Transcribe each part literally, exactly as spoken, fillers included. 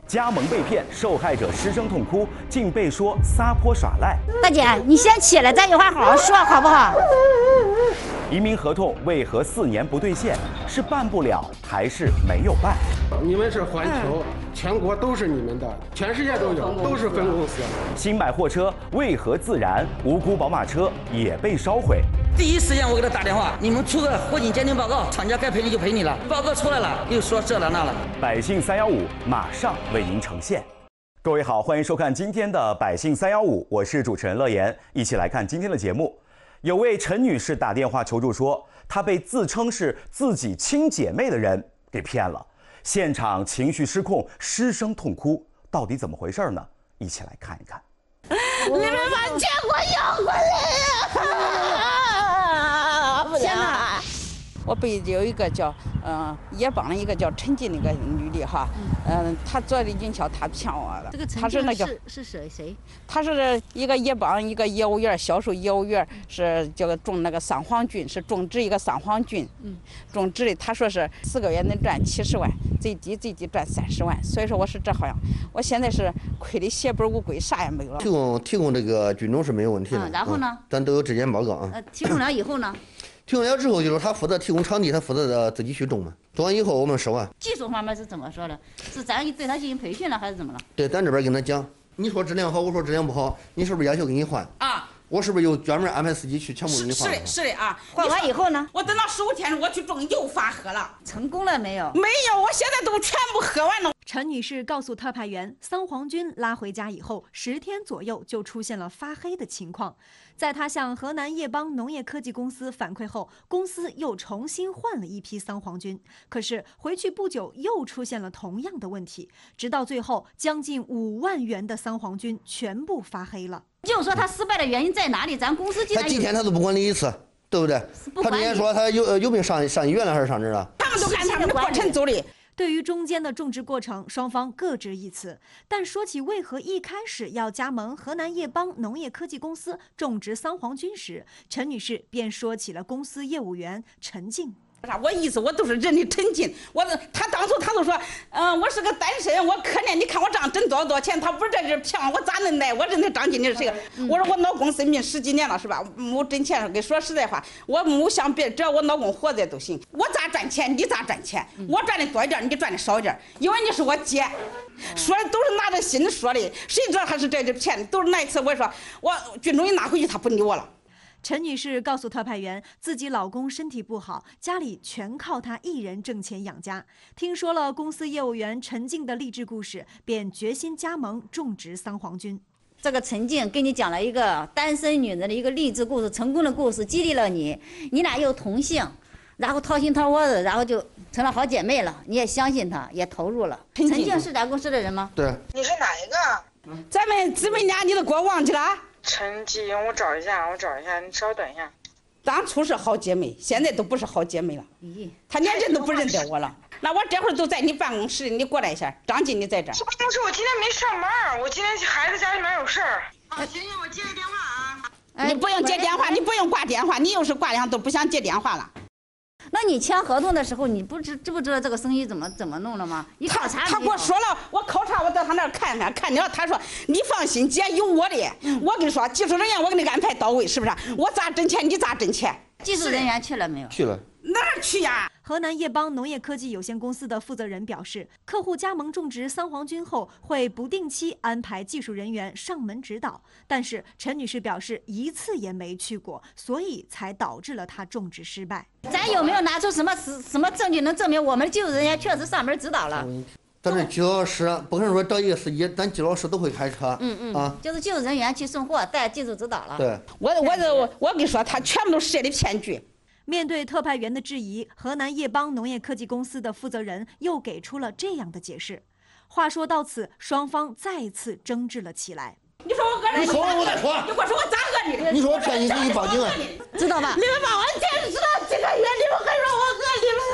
加盟被骗，受害者失声痛哭，竟被说撒泼耍赖。 大姐，你先起来，咱有话好好说，好不好？ 移民合同为何四年不兑现？是办不了还是没有办？ 你们是环球，嗯、全国都是你们的，全世界都有，都是分公司。 新买货车为何自燃？无辜宝马车也被烧毁。 第一时间我给他打电话，你们出个火警鉴定报告，厂家该赔你就赔你了。报告出来了，又说这了那了。 百姓三幺五马上为您呈现。各位好，欢迎收看今天的百姓三幺五，我是主持人乐言，一起来看今天的节目。有位陈女士打电话求助说，她被自称是自己亲姐妹的人给骗了，现场情绪失控，失声痛哭，到底怎么回事呢？一起来看一看。 你们把钱给我要回来呀！ 天哪！ 我被有一个叫嗯也帮了一个叫陈静那个女的哈，嗯，她做的营销，她骗我了。 这个她是那个是谁谁？ 她是一个也帮一个业务员，销售业务员，是叫个种那个桑黄菌，是种植一个桑黄菌，嗯，种植的。她说是四个月能赚七十万，最低最低赚三十万。所以说我是这好像，我现在是亏的血本无归，啥也没有了。 提供提供这个菌种是没有问题的， 嗯、然后呢、 嗯？咱都有质检报告啊。 呃，提供了以后呢？ 提供了之后，就是他负责提供场地，他负责的自己去种嘛。种完以后，我们收完。 技术方面是怎么说的？是咱对他进行培训了，还是怎么了？ 对，咱这边跟他讲，你说质量好，我说质量不好，你是不是要求给你换啊？ 我是不是有专门安排司机去全部给你换？ 是的，是的啊。 换完以后呢？ 我等到十五天，我去种又发喝了， 成功了没有？ 没有，我现在都全部喝完了。 陈女士告诉特派员，桑黄菌拉回家以后，十天左右就出现了发黑的情况。在她向河南叶邦农业科技公司反馈后，公司又重新换了一批桑黄菌，可是回去不久又出现了同样的问题，直到最后将近五万元的桑黄菌全部发黑了。 就是说他失败的原因在哪里？咱公司既然他几天他都不管理一次，对不对？他之前说他有有病上上医院了还是上这儿了？ 他们都按他们的过程走的。 对于中间的种植过程，双方各执一词。但说起为何一开始要加盟河南叶邦农业科技公司种植桑黄菌时，陈女士便说起了公司业务员陈静。 我意思我都是认的陈静，我他当初他都说，嗯、呃，我是个单身，我可怜，你看我账挣多少多少钱，他不是在这骗我，我咋能来？我认得张经理是谁？嗯、我说我老公生病十几年了是吧？没挣钱，给说实在话，我没想别，只要我老公活着都行。我咋赚钱，你咋赚钱？嗯、我赚的多一点，你赚的少一点，因为你是我姐，嗯、说的都是拿着心说的，谁知道他是在这骗的？都是那一次我说我军中一拿回去，他不理我了。 陈女士告诉特派员，自己老公身体不好，家里全靠她一人挣钱养家。听说了公司业务员陈静的励志故事，便决心加盟种植桑黄菌。 这个陈静给你讲了一个单身女人的一个励志故事，成功的故事，激励了你，你俩又同姓，然后掏心掏窝的，然后就成了好姐妹了。你也相信她，也投入了。陈静是咱公司的人吗？ 对。 你是哪一个？ 咱们姊妹俩，你都给我忘记了？ 陈静，我找一下，我找一下，你稍等一下。 当初是好姐妹，现在都不是好姐妹了。咦，她连人都不认得我了。那我这会儿都在你办公室，你过来一下。张经理在这儿。 办公室，我今天没上班，我今天孩子家里面有事儿。啊，行行，我接个电话啊。 你不用接电话，你不用挂电话，你又是挂两都不想接电话了。 那你签合同的时候，你不知知不知道这个生意怎么怎么弄了吗？你考察他给我说了，我考察，我到他那儿看看，看了他说你放心，姐有我的，嗯、我跟你说，技术人员我给你安排到位，是不是？我咋挣钱你咋挣钱。 技术人员去了没有？ 去了。 哪儿去呀？ 河南叶邦农业科技有限公司的负责人表示，客户加盟种植桑黄菌后，会不定期安排技术人员上门指导。但是陈女士表示，一次也没去过，所以才导致了她种植失败。 咱有没有拿出什么什么证据能证明我们的技术人员确实上门指导了？ 咱这技术老师不可能说找一个司机，咱技术老师都会开车。 嗯嗯啊， 就是技术人员去送货，带技术指导了。 对， 我我我我跟你说，他全部都设的骗局。 面对特派员的质疑，河南叶邦农业科技公司的负责人又给出了这样的解释。话说到此，双方再次争执了起来。 你说我讹你说我再说， 你给我说我咋讹你的？ 你说我骗你，你报警啊？ 知道吧？ 你们把我坚持到几个月，你们还说我讹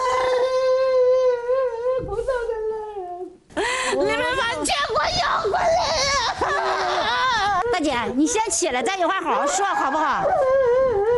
你们？不走的人，你们把钱给我要回来呀！ 大姐，你先起来，咱有话好好说，好不好？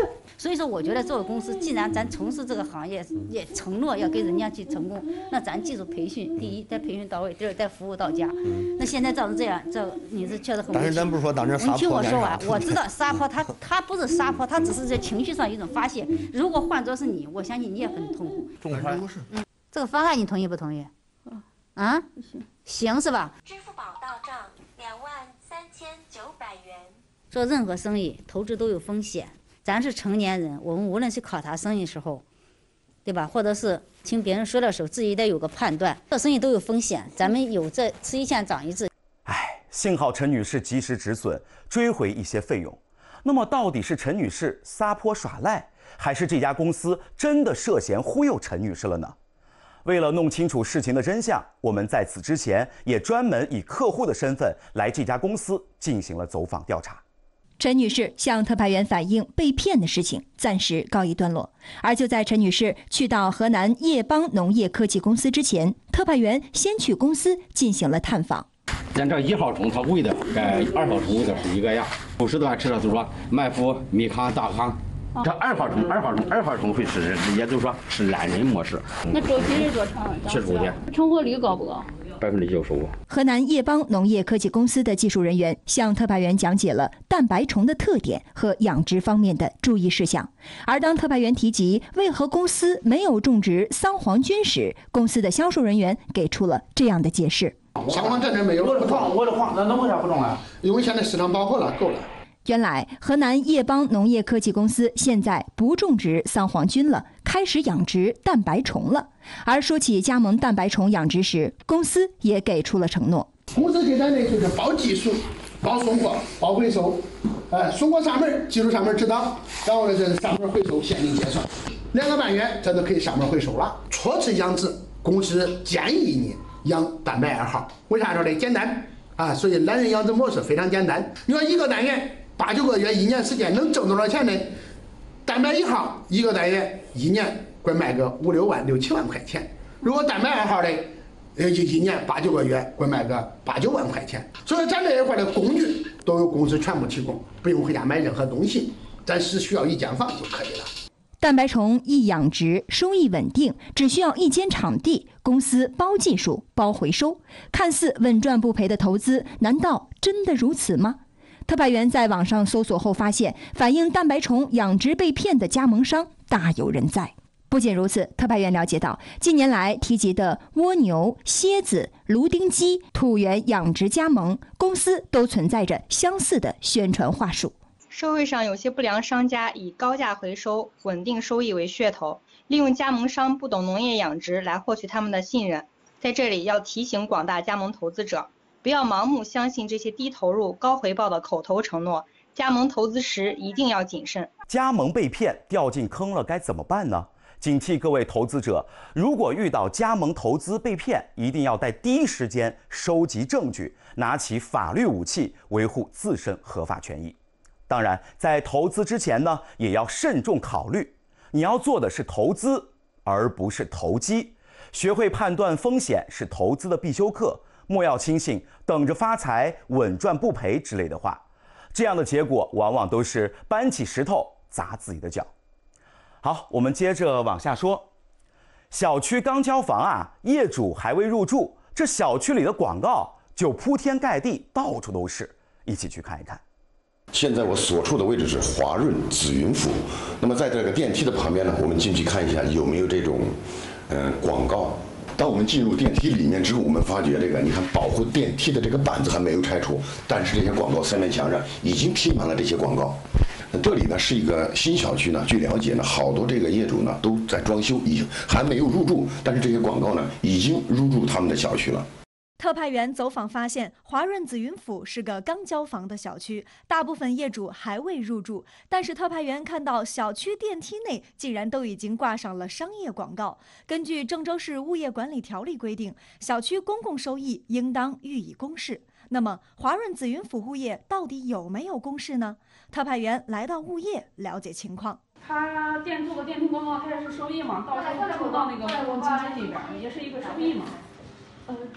所以说，我觉得作为公司，既然咱从事这个行业，也承诺要给人家去成功，那咱技术培训，第一，在培训到位；第二，在服务到家。那现在照成这样，这你是确实很危险。 但是咱不是说当这撒泼。 你听我说完，我知道撒泼，他他不是撒泼，他只是在情绪上一种发泄。如果换作是你，我相信你也很痛苦。 仲裁。 嗯，这个方案你同意不同意？啊，行，行是吧？ 支付宝到账两万三千九百元。 做任何生意，投资都有风险。咱是成年人，我们无论是考察生意时候，对吧？或者是听别人说的时候，自己得有个判断。做生意都有风险，咱们有这吃一堑长一智。 唉，幸好陈女士及时止损，追回一些费用。那么，到底是陈女士撒泼耍赖，还是这家公司真的涉嫌忽悠陈女士了呢？为了弄清楚事情的真相，我们在此之前也专门以客户的身份来这家公司进行了走访调查。 陈女士向特派员反映被骗的事情暂时告一段落，而就在陈女士去到河南叶邦农业科技公司之前，特派员先去公司进行了探访。 咱这一号虫它喂的跟二号虫喂的是一个样，不是的话吃的就是说麦麸、米糠、大糠。这二号虫，二号虫，二号虫会吃，也就是说是懒人模式。 那周期是多长？ 七十五天。 成活率高不高？ 百分之九十五。 河南叶邦农业科技公司的技术人员向特派员讲解了蛋白虫的特点和养殖方面的注意事项。而当特派员提及为何公司没有种植桑黄菌时，公司的销售人员给出了这样的解释： 桑黄在这没有， 我的黄，我的黄，那那为啥不种啊？ 因为现在市场饱和了，够了。 原来，河南叶邦农业科技公司现在不种植桑黄菌了，开始养殖蛋白虫了。而说起加盟蛋白虫养殖时，公司也给出了承诺。 公司给咱的就是包技术、包送货、包回收，哎，送货上门，技术上门指导，然后呢，这上门回收现金结算，两个半月，这就可以上门回收了。初次养殖，公司建议你养蛋白二号，为啥说的简单啊？所以懒人养殖模式非常简单。你说一个单元。八九个月，一年时间能挣多少钱呢？蛋白一号一个单元一年会卖个五六万、六七万块钱。如果蛋白二号的，呃，一年八九个月会卖个八九万块钱。所以咱这一块的工具都由公司全部提供，不用回家买任何东西，咱只需要一间房就可以了。 蛋白虫易养殖，收益稳定，只需要一间场地，公司包技术、包回收，看似稳赚不赔的投资，难道真的如此吗？特派员在网上搜索后发现，反映蛋白虫养殖被骗的加盟商大有人在。不仅如此，特派员了解到，近年来提及的蜗牛、蝎子、芦丁鸡、土源养殖加盟公司都存在着相似的宣传话术。 社会上有些不良商家以高价回收、稳定收益为噱头，利用加盟商不懂农业养殖来获取他们的信任。在这里要提醒广大加盟投资者，不要盲目相信这些低投入高回报的口头承诺，加盟投资时一定要谨慎。 加盟被骗掉进坑了该怎么办呢？警惕各位投资者，如果遇到加盟投资被骗，一定要在第一时间收集证据，拿起法律武器维护自身合法权益。当然，在投资之前呢，也要慎重考虑，你要做的是投资，而不是投机。学会判断风险是投资的必修课。莫要轻信等着发财、稳赚不赔之类的话，这样的结果往往都是搬起石头砸自己的脚。好，我们接着往下说。小区刚交房啊，业主还未入住，这小区里的广告就铺天盖地，到处都是。一起去看一看。 现在我所处的位置是华润紫云府，那么在这个电梯的旁边呢，我们进去看一下有没有这种，嗯、呃，广告。当我们进入电梯里面之后，我们发觉这个，你看保护电梯的这个板子还没有拆除，但是这些广告三面墙上已经贴满了这些广告。这里呢是一个新小区呢，据了解呢，好多这个业主呢都在装修，已经还没有入住，但是这些广告呢已经入住他们的小区了。 特派员走访发现，华润紫云府是个刚交房的小区，大部分业主还未入住。但是特派员看到小区电梯内竟然都已经挂上了商业广告。根据郑州市物业管理条例规定，小区公共收益应当予以公示。那么，华润紫云府物业到底有没有公示呢？特派员来到物业了解情况。 他电做个电梯广告，它也是收益嘛，到时候出到那个公共基金里边，也是一个收益嘛。 呃，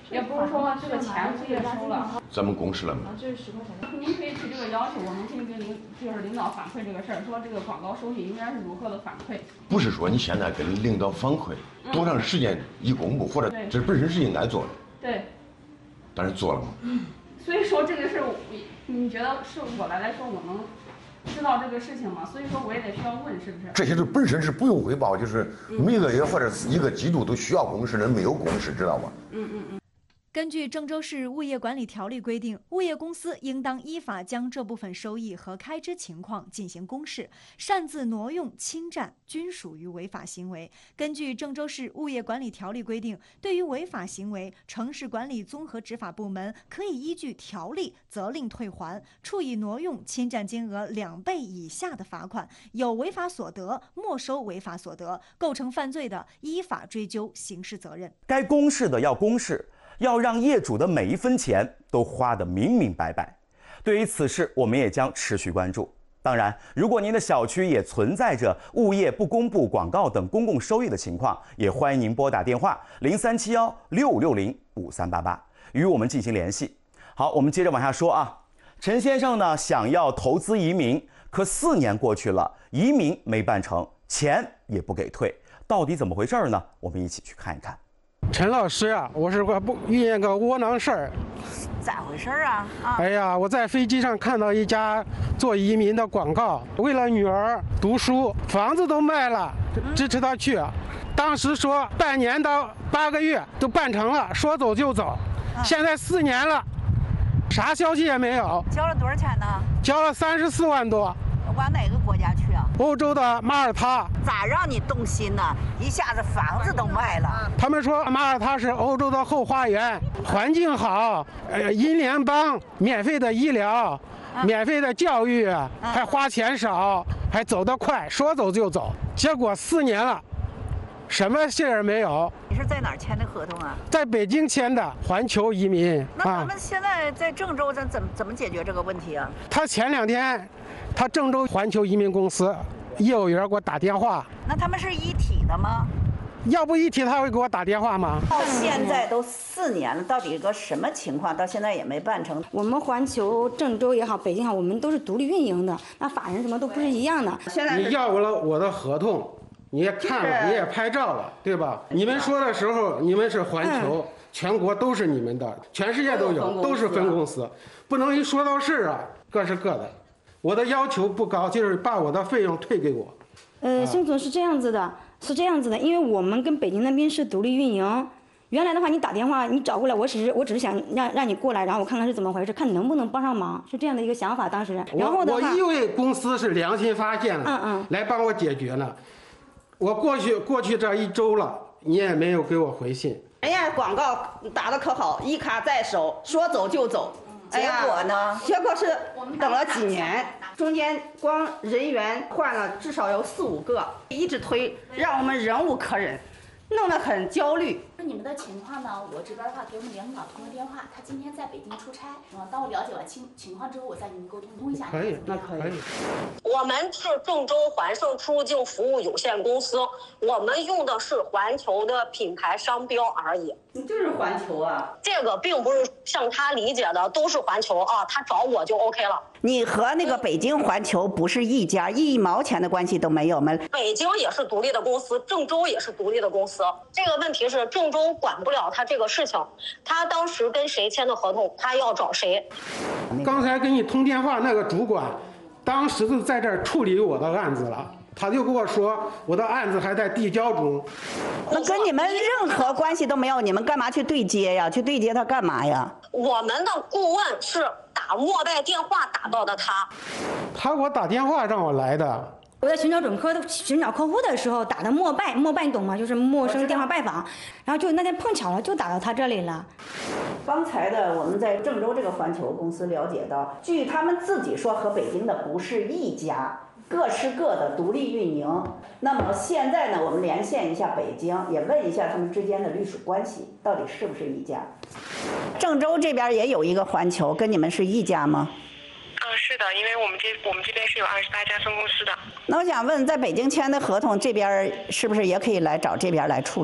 也不是说这个钱直接收了。 咱们公示了吗？ 这是十块钱。您可以提这个要求，我们可以跟领就是领导反馈这个事儿，说这个广告收益应该是如何的反馈。 不是说你现在跟领导反馈，多长时间一公布，或者这本身是应该做的。 对。 但是做了吗？ 嗯。所以说这个事儿，你觉得是我来来说我能知道这个事情吗？所以说我也得需要问，是不是？ 这些是本身是不用汇报，就是每个月或者一个季度都需要公示的，没有公示，知道吗？ 嗯嗯嗯。 根据郑州市物业管理条例规定，物业公司应当依法将这部分收益和开支情况进行公示，擅自挪用、侵占均属于违法行为。根据郑州市物业管理条例规定，对于违法行为，城市管理综合执法部门可以依据条例责令退还，处以挪用、侵占金额两倍以下的罚款，有违法所得没收违法所得，构成犯罪的，依法追究刑事责任。 该公示的要公示。要让业主的每一分钱都花得明明白白。对于此事，我们也将持续关注。当然，如果您的小区也存在着物业不公布广告等公共收益的情况，也欢迎您拨打电话零三七幺六五六零五三八八与我们进行联系。好，我们接着往下说啊。陈先生呢想要投资移民，可四年过去了，移民没办成，钱也不给退，到底怎么回事呢？我们一起去看一看。 陈老师呀、啊，我是个不遇见个窝囊事儿， 咋回事啊？啊！ 哎呀，我在飞机上看到一家做移民的广告，为了女儿读书，房子都卖了，支持她去。当时说半年到八个月都办成了，说走就走。嗯、现在四年了，啥消息也没有。 交了多少钱呢？ 交了三十四万多。 往哪个国家去啊？ 欧洲的马耳他。 咋让你动心呢？一下子房子都卖了。 他们说马耳他是欧洲的后花园，环境好，呃，英联邦，免费的医疗，啊、免费的教育，啊、还花钱少，还走得快，说走就走。结果四年了，什么信儿没有。 你是在哪儿签的合同啊？ 在北京签的环球移民。 那咱们现在在郑州，咱怎么怎么解决这个问题啊？ 他前两天。他郑州环球移民公司业务员给我打电话， 那他们是一体的吗？ 要不一体他会给我打电话吗？ 到现在都四年了，到底个什么情况？到现在也没办成。 我们环球郑州也好，北京也好，我们都是独立运营的，那法人什么都不是一样的。 现在你要了我的合同，你也看了，你也拍照了，对吧？你们说的时候，你们是环球，嗯、全国都是你们的，全世界都有，都是分公司，不能一说到事啊，各是各的。我的要求不高，就是把我的费用退给我。 呃，邢总是这样子的，是这样子的，因为我们跟北京那边是独立运营。原来的话，你打电话你找过来，我只是我只是想让让你过来，然后我看看是怎么回事，看你能不能帮上忙，是这样的一个想法。当时，然后的话， 我以为公司是良心发现了， 嗯嗯， 来帮我解决了。我过去过去这一周了，你也没有给我回信。 人家广告打得可好，一卡在手，说走就走。 结果呢？ 结果是等了几年，中间光人员换了至少有四五个，一直推，让我们忍无可忍，弄得很焦虑。 你们的情况呢？我这边的话给我们领导通个电话，他今天在北京出差。嗯，当我了解完情情况之后，我再跟您沟通通一下。 可以，那可以。 我们是郑州环盛出入境服务有限公司，我们用的是环球的品牌商标而已。 你就是环球啊？ 这个并不是像他理解的都是环球啊，他找我就 OK 了。 你和那个北京环球不是一家，一毛钱的关系都没有吗？ 北京也是独立的公司，郑州也是独立的公司。这个问题是郑州管不了他这个事情，他当时跟谁签的合同，他要找谁。 刚才给你通电话那个主管，当时就在这儿处理我的案子了，他就跟我说我的案子还在递交中。 那跟你们任何关系都没有，你们干嘛去对接呀？去对接他干嘛呀？ 我们的顾问是打陌拜电话打到的他， 他给我打电话让我来的。 我在寻找准客的寻找客户的时候打的陌拜，陌拜你懂吗？就是陌生电话拜访，然后就那天碰巧了就打到他这里了。 刚才的我们在郑州这个环球公司了解到，据他们自己说和北京的不是一家，各是各的独立运营。那么现在呢，我们连线一下北京，也问一下他们之间的隶属关系到底是不是一家。郑州这边也有一个环球，跟你们是一家吗？ 嗯，是的，因为我们这我们这边是有二十八家分公司的。 那我想问，在北京签的合同，这边是不是也可以来找这边来处理？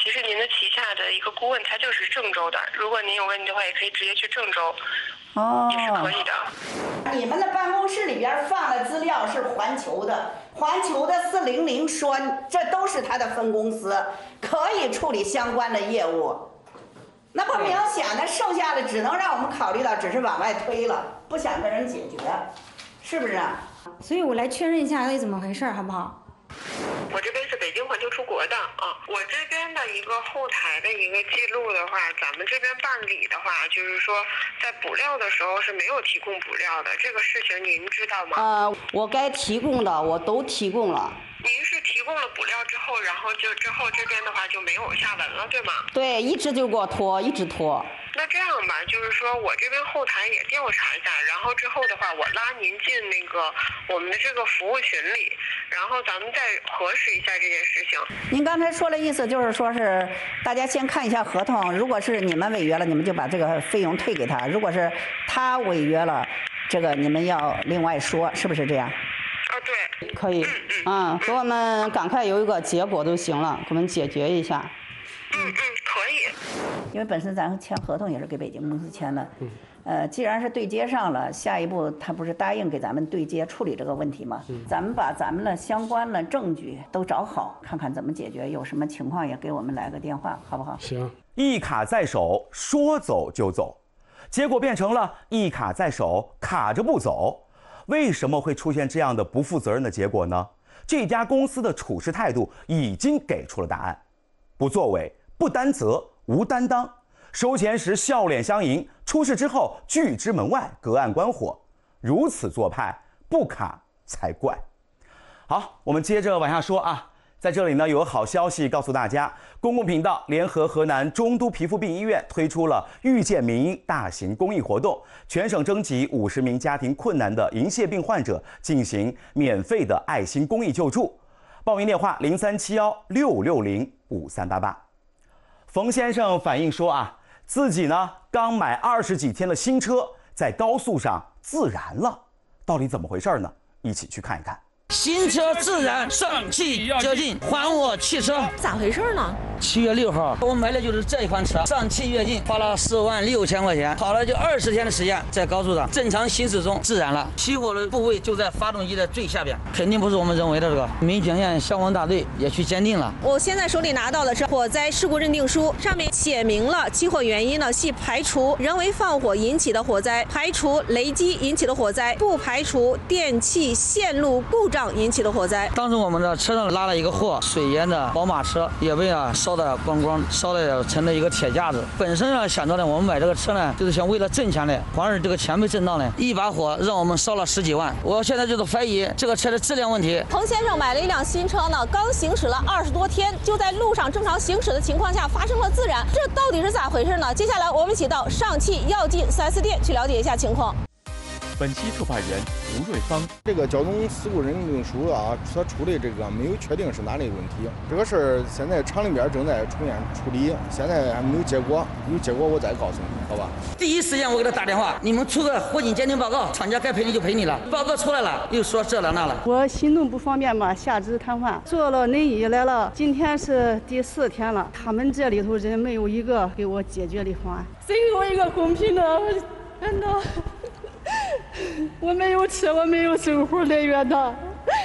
其实您的旗下的一个顾问他就是郑州的，如果您有问题的话，也可以直接去郑州， 哦， 也是可以的。 你们的办公室里边放的资料是环球的，环球的四零零说这都是他的分公司，可以处理相关的业务。那不明显的，剩下的只能让我们考虑到，只是往外推了，不想跟人解决，是不是？ 所以我来确认一下到底怎么回事，好不好？ 我这边是北京环球出国的啊，我这边的一个后台的一个记录的话，咱们这边办理的话，就是说在补料的时候是没有提供补料的，这个事情您知道吗？ 呃，我该提供的我都提供了。 您是提供了补料之后，然后就之后这边的话就没有下文了，对吗？ 对，一直就给我拖，一直拖。 那这样吧，就是说我这边后台也调查一下，然后之后的话，我拉您进那个我们的这个服务群里，然后咱们再核实一下这件事情。 您刚才说的意思就是说是大家先看一下合同，如果是你们违约了，你们就把这个费用退给他；如果是他违约了，这个你们要另外说，是不是这样？ 啊，对， 可以，嗯，给我们赶快有一个结果就行了，给我们解决一下。 嗯嗯，可以。 因为本身咱签合同也是给北京公司签的，呃，既然是对接上了，下一步他不是答应给咱们对接处理这个问题吗？咱们把咱们的相关的证据都找好，看看怎么解决，有什么情况也给我们来个电话，好不好？ 行。 一卡在手，说走就走，结果变成了一卡在手，卡着不走。为什么会出现这样的不负责任的结果呢？这家公司的处事态度已经给出了答案：不作为、不担责、无担当，收钱时笑脸相迎，出事之后拒之门外，隔岸观火。如此做派，不卡才怪。好，我们接着往下说啊。在这里呢，有个好消息告诉大家，公共频道联合河南中都皮肤病医院推出了遇见名医大型公益活动，全省征集五十名家庭困难的银屑病患者进行免费的爱心公益救助。报名电话零三七幺六六零五三八八。冯先生反映说啊，自己呢刚买二十几天的新车，在高速上自燃了，到底怎么回事呢？一起去看一看。 新车自燃，上汽跃进，还我汽车！ 咋回事呢？ 七月六号，我买的就是这一款车，上汽跃进，花了四万六千块钱，跑了就二十天的时间，在高速上正常行驶中自燃了。起火的部位就在发动机的最下边，肯定不是我们人为的。这个民警县消防大队也去鉴定了。 我现在手里拿到的是火灾事故认定书，上面写明了起火原因呢系排除人为放火引起的火灾，排除雷击引起的火灾，不排除电气线路故障引起的火灾。 当时我们的车上拉了一个货，水源的宝马车也被啊烧得光光，烧的成了一个铁架子。本身啊想着呢，我们买这个车呢，就是想为了挣钱的，反而这个钱被挣到了，一把火让我们烧了十几万。我现在就是怀疑这个车的质量问题。 彭先生买了一辆新车呢，刚行驶了二十多天，就在路上正常行驶的情况下发生了自燃，这到底是咋回事呢？接下来我们一起到上汽跃进 四 S 店去了解一下情况。 本期特派员吴瑞芳， 这个交通事故认定书啊，所出的这个没有确定是哪里问题。这个事儿现在厂里边正在出面处理，现在还没有结果，有结果我再告诉你，好吧？ 第一时间我给他打电话，你们出个火警鉴定报告，厂家该赔你就赔你了。报告出来了，又说这了那了。 我行动不方便嘛，下肢瘫痪，做了内衣来了，今天是第四天了，他们这里头人没有一个给我解决的方案。谁给我一个公平的？难道？我没有吃，我没有生活来源的。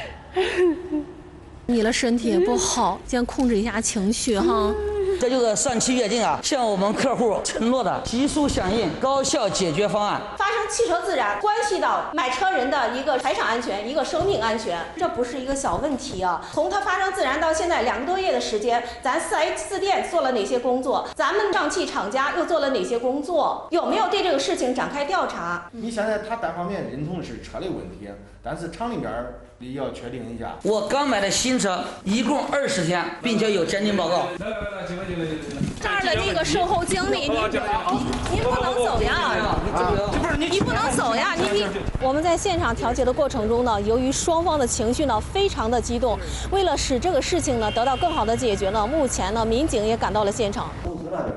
你的身体也不好，先控制一下情绪哈。 这就是上汽跃进啊，向我们客户承诺的急速响应、高效解决方案。 发生汽车自燃，关系到买车人的一个财产安全、一个生命安全，这不是一个小问题啊。从它发生自燃到现在两个多月的时间，咱四 S 店做了哪些工作？咱们上汽厂家又做了哪些工作？有没有对这个事情展开调查？ 你现在他单方面认同是车的问题，但是厂里边也要确定一下。 我刚买的新车，一共二十天，并且有鉴定报告。 来来来，进来进来进来。 这儿的那个售后经理，您您不能走呀！ 不是你不能走呀！你你我们在现场调解的过程中呢，由于双方的情绪呢非常的激动，为了使这个事情呢得到更好的解决呢，目前呢民警也赶到了现场。 公司那边出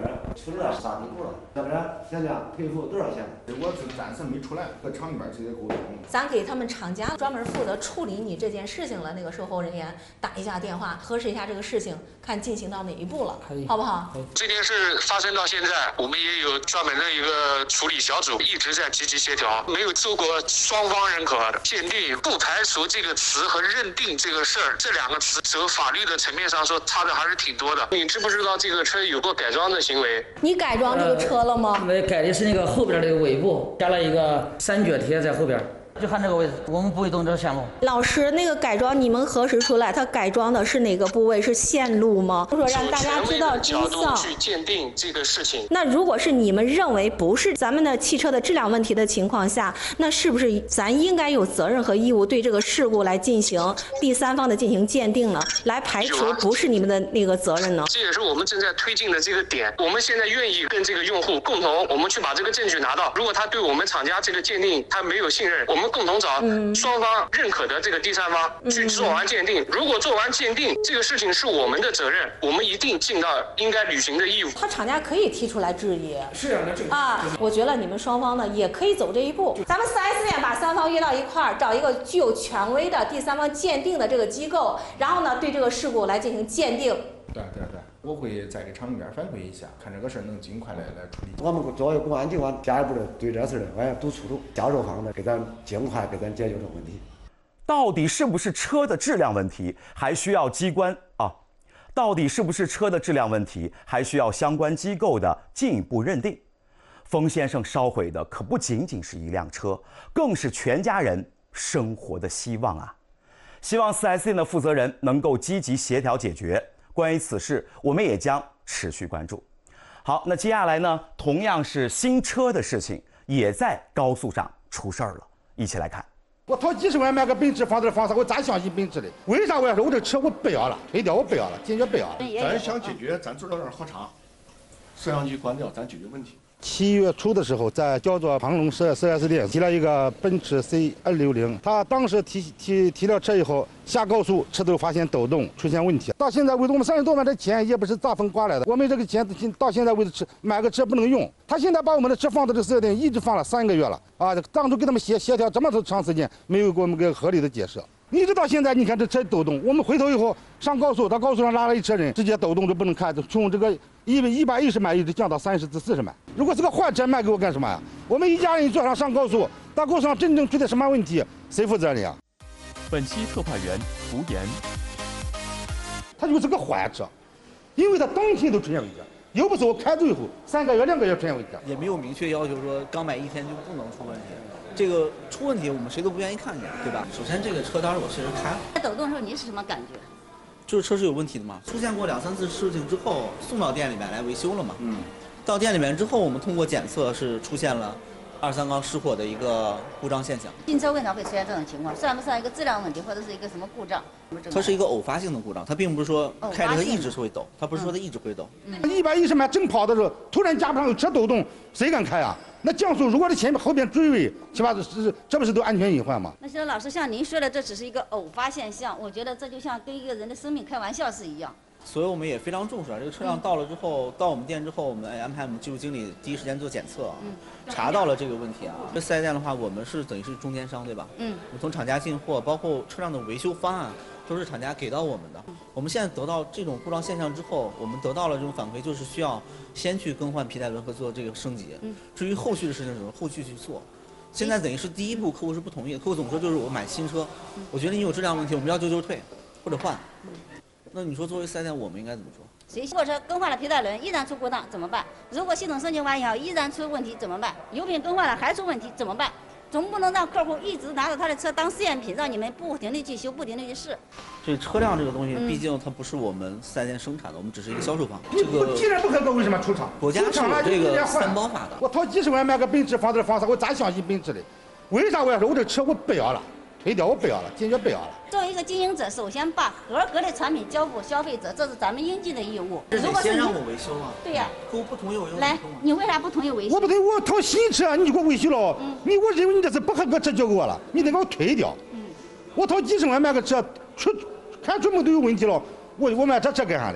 出了啥地步了？要不然想想赔付多少钱？ 我是暂时没出来，和厂里边直接沟通。 咱给他们厂家专门负责处理你这件事情了那个售后人员打一下电话，核实一下这个事情，看进行到哪一步了，好不好？ 这件事发生到现在，我们也有专门的一个处理小组，一直在积极协调，没有做过双方认可的鉴定，不排除这个词和认定这个事儿，这两个词从法律的层面上说差的还是挺多的。你知不知道这个车有过改装的行为？ 你改装这个车了吗？ 没、呃、改的是那个后边的尾部，加了一个三角贴在后边。就看这个位置，我们不会动这个线路。 老师，那个改装你们核实出来，它改装的是哪个部位？是线路吗？说让大家知道真相。 去鉴定这个事情。 那如果是你们认为不是咱们的汽车的质量问题的情况下，那是不是咱应该有责任和义务对这个事故来进行第三方的进行鉴定呢？来排除不是你们的那个责任呢？ 这也是我们正在推进的这个点。我们现在愿意跟这个用户共同，我们去把这个证据拿到。如果他对我们厂家这个鉴定他没有信任，我们共同找双方认可的这个第三方去做完鉴定。如果做完鉴定，这个事情是我们的责任，我们一定尽到应该履行的义务。 他厂家可以提出来质疑， 是啊，那这个啊，我觉得你们双方呢也可以走这一步。咱们 四 S 店把三方约到一块儿，找一个具有权威的第三方鉴定的这个机构，然后呢对这个事故来进行鉴定。 对对对，我会再给厂里边反馈一下，看这个事儿能尽快来来处理。 我们作为公安机关，下一步的对这事儿的，我要督促住销售方的，给咱尽快给咱解决这个问题。 到底是不是车的质量问题，还需要机关啊？到底是不是车的质量问题，还需要相关机构的进一步认定。冯先生烧毁的可不仅仅是一辆车，更是全家人生活的希望啊！希望 四 S 店的负责人能够积极协调解决。关于此事，我们也将持续关注。好，那接下来呢，同样是新车的事情，也在高速上出事儿了，一起来看。 我掏几十万买个奔驰放这放啥？我咋相信奔驰的？为啥我要说我这车我不要了，推掉我不要了，坚决不要了。 咱想解决，咱知道点好查，摄像机关掉，咱解决问题。 七月初的时候，在叫做庞龙四 S 店提了一个奔驰 C 二六零，他当时提提提了车以后，下高速车头发现抖动，出现问题。到现在为止，我们三十多万的钱也不是咋分刮来的，我们这个钱到现在为止车买个车不能用。他现在把我们的车放到这四 S 店，一直放了三个月了啊！当初给他们协协调这么长时间，没有给我们个合理的解释。一直到现在，你看这车抖动，我们回头以后上高速，到高速上拉了一车人，直接抖动就不能看，从这个一一百一十迈一直降到三十至四十迈。如果是个坏车卖给我干什么呀？我们一家人坐上上高速，到高速上真正出现什么问题，谁负责任呀？ 本期特派员胡言， 他就是个坏车，因为他当天都出现危险，又不是我开走以后三个月两个月出现危险， 也没有明确要求说刚买一天就不能出问题。这个出问题，我们谁都不愿意看见，对吧？首先，这个车当时我确实开了。 在抖动的时候，你是什么感觉？ 就是车是有问题的嘛。出现过两三次事情之后，送到店里面来维修了嘛。嗯。到店里面之后，我们通过检测是出现了二三缸失火的一个故障现象。 新车为啥会出现这种情况？算不算一个质量问题，或者是一个什么故障？ 它是一个偶发性的故障，它并不是说开着它一直会抖，它不是说它一直会抖。 一百一十迈正跑的时候，突然甲板上有车抖动，谁敢开啊？那降速如果是前面后边追尾，起码是这不是都安全隐患吗？ 那现在老师像您说的，这只是一个偶发现象，我觉得这就像跟一个人的生命开玩笑是一样。 所以我们也非常重视啊，这个车辆到了之后，到我们店之后，我们安排我们技术经理第一时间做检测，嗯，查到了这个问题啊。这四 S店的话，我们是等于是中间商，对吧？嗯，我们从厂家进货，包括车辆的维修方案，都是厂家给到我们的。我们现在得到这种故障现象之后，我们得到了这种反馈，就是需要先去更换皮带轮和做这个升级。嗯，至于后续的事情，什么后续去做。现在等于是第一步，客户是不同意的。客户总说就是我买新车，我觉得你有质量问题，我们要旧就退，或者换。那你说作为四 S店，我们应该怎么说？ 谁货车更换了皮带轮依然出故障怎么办？如果系统升级完以后依然出问题怎么办？油品更换了还出问题怎么办？总不能让客户一直拿着他的车当试验品，让你们不停地去修，不停地去试。 这车辆这个东西，毕竟它不是我们四 S店生产的，我们只是一个销售方。这个既然不合格，为什么出厂？ 国家是有这个三包法的。 我掏几十万买个奔驰放这放啥？我咋相信奔驰的？为啥我要说我这车我不要了？推掉我不要了，坚决不要了。 作为一个经营者，首先把合格的产品交付消费者，这是咱们应尽的义务。 如果先让我维修啊。 对呀。 客户不同意我用。 来，你为啥不同意维修？ 我不同意，我掏新车，你就给我维修了。嗯。你我认为你这是不合格车交给我了，你得给我推掉。嗯。我掏几十万买个车，出开出门都有问题了，我我买这车干啥嘞？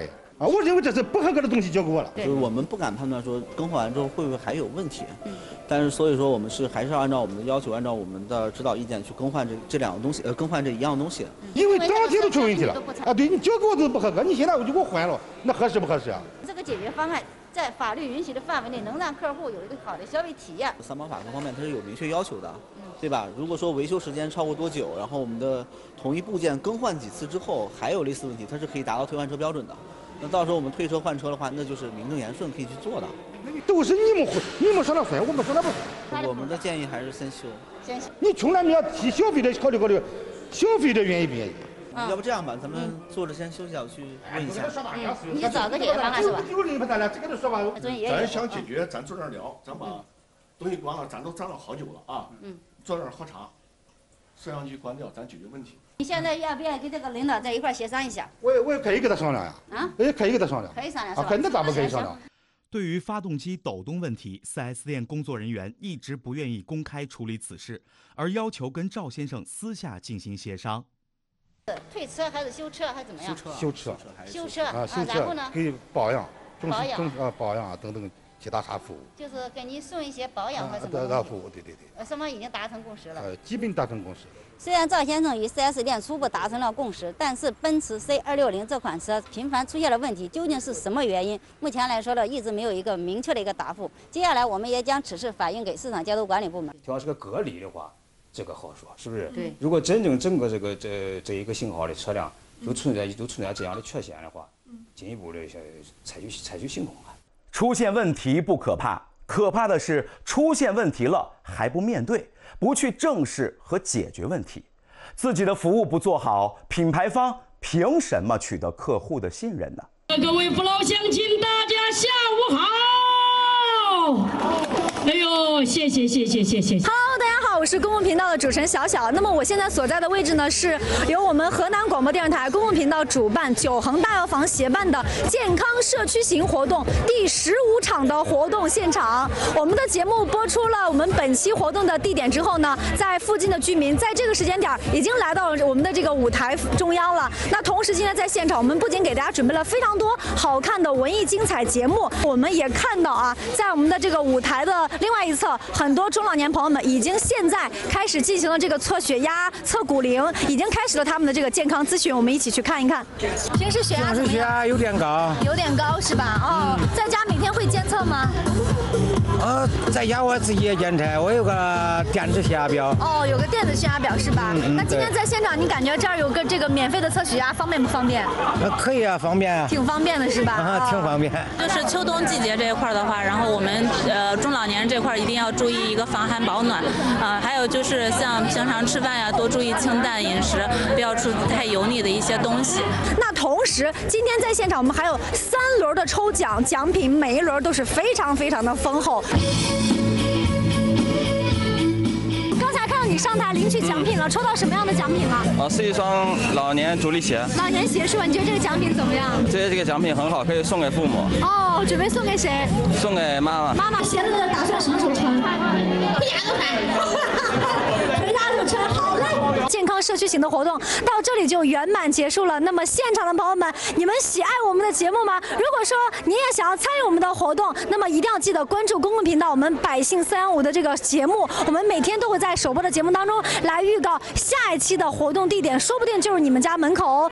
啊，我认为这是不合格的东西交给我了。 就是我们不敢判断说更换完之后会不会还有问题，嗯，但是所以说我们是还是要按照我们的要求，按照我们的指导意见去更换这这两个东西，呃，更换这一样东西。 因为当天都出问题了啊！对你交给我都不合格，你现在我就给我换了，那合适不合适啊？ 这个解决方案在法律允许的范围内，能让客户有一个好的消费体验。 三包法各方面它是有明确要求的，对吧？如果说维修时间超过多久，然后我们的同一部件更换几次之后还有类似问题，它是可以达到退换车标准的。那到时候我们退车换车的话，那就是名正言顺可以去做的。 都是你们你们说那算，我们说那不。 我们的建议还是先修。 先修。 你从来没有替消费者考虑考虑，消费者愿意不愿意？ 嗯、要不这样吧，咱们坐着先休息一下，我去问一下。 嗯，你就找个解决方案是吧？ 有人不咱俩这个都说吧。 咱想解决，咱坐这儿聊，咱把东西关了，咱都站了好久了啊。嗯。坐这儿喝茶，摄像机关掉，咱解决问题。 你现在愿不愿意跟这个领导在一块协商一下？ 我也我也可以跟他商量呀。 啊？ 我也可以跟他商量。 可以商量是吧？ 啊，那咋不可以商量？ 对于发动机抖动问题 ，四 S 店工作人员一直不愿意公开处理此事，而要求跟赵先生私下进行协商。 退车还是修车还是怎么样？ 修车。 修车啊，修车。 然后呢？ 给保养、中保养啊保养啊等等其他啥服务。 就是给你送一些保养或什么。 啊，服务，对对对。 呃，双方已经达成共识了。 呃，基本达成共识。 虽然赵先生与 四 S 店初步达成了共识，但是奔驰 C 二六零这款车频繁出现了问题，究竟是什么原因？目前来说呢，一直没有一个明确的一个答复。接下来，我们也将此事反映给市场监督管理部门。 主要是个隔离的话，这个好说，是不是？ 对。 如果真正整个这个这这一个型号的车辆都存在都存在这样的缺陷的话，进一步的采取采取行动吧。 出现问题不可怕，可怕的是出现问题了还不面对，不去正视和解决问题。自己的服务不做好，品牌方凭什么取得客户的信任呢？ 各位父老乡亲，大家下午好！哎呦，谢谢谢谢谢谢。 Hello， 大家好，我是公共频道的主持人小小。那么我现在所在的位置呢，是由我们河南广播电视台公共频道主办、九恒大药房协办的健康社区型活动第十五场的活动现场。我们的节目播出了我们本期活动的地点之后呢，在附近的居民在这个时间点已经来到了我们的这个舞台中央了。那同时今天在现场，我们不仅给大家准备了非常多好看的文艺精彩节目，我们也看到啊，在我们的这个舞台的另外一侧，很多中老年朋友们已经现在开始进行了这个测血压、测骨龄，已经开始了他们的这个健康咨询。我们一起去看一看。平时血压怎么样？ 血压有点高。 有点高是吧？哦，嗯、在家每天会监测吗？ 呃，在家我自己也监测，我有个电子血压表。 哦，有个电子血压表是吧？嗯嗯、那今天在现场，你感觉这儿有个这个免费的测血压，方便不方便？ 呃，可以啊，方便啊。 挺方便的是吧？ 啊，挺方便。 就是秋冬季节这一块的话，然后我们呃中老年人这块一定要注意一个防寒保暖，啊、呃，还有就是像平常吃饭呀，多注意清淡饮食，不要吃太油腻的一些东西。 那同时，今天在现场我们还有三轮的抽奖，奖品每一轮都是非常非常的丰厚。刚才看到你上台领取奖品了，抽到什么样的奖品了？ 啊，是一双老年足力鞋。 老年鞋是吧？你觉得这个奖品怎么样？ 觉得这个奖品很好，可以送给父母。 哦，准备送给谁？ 送给妈妈。 妈妈，鞋子打算什么时候穿？回家就穿。回家就穿，好嘞。健康社区型的活动到这里就圆满结束了。那么现场的朋友们，你们喜爱我们的节目吗？如果说你也想要参与我们的活动，那么一定要记得关注公共频道我们百姓三幺五的这个节目，我们每天都会在首播的节目当中来预告下一期的活动地点，说不定就是你们家门口哦。